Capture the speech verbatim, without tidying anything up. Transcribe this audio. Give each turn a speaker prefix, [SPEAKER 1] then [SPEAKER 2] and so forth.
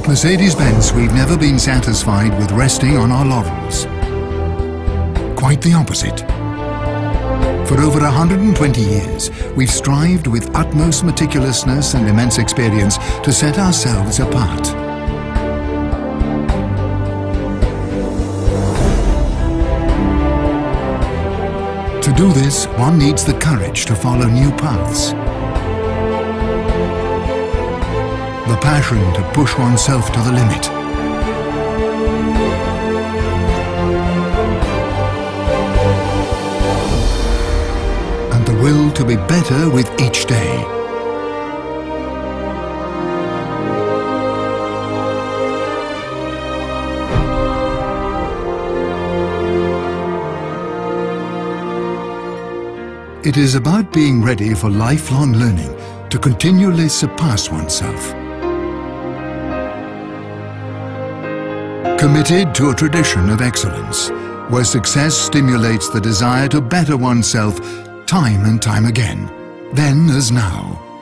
[SPEAKER 1] At Mercedes-Benz, we've never been satisfied with resting on our laurels. Quite the opposite. For over one hundred twenty years, we've strived with utmost meticulousness and immense experience to set ourselves apart. To do this, one needs the courage to follow new paths, the passion to push oneself to the limit, and the will to be better with each day. It is about being ready for lifelong learning to continually surpass oneself. Committed to a tradition of excellence, where success stimulates the desire to better oneself time and time again, then as now.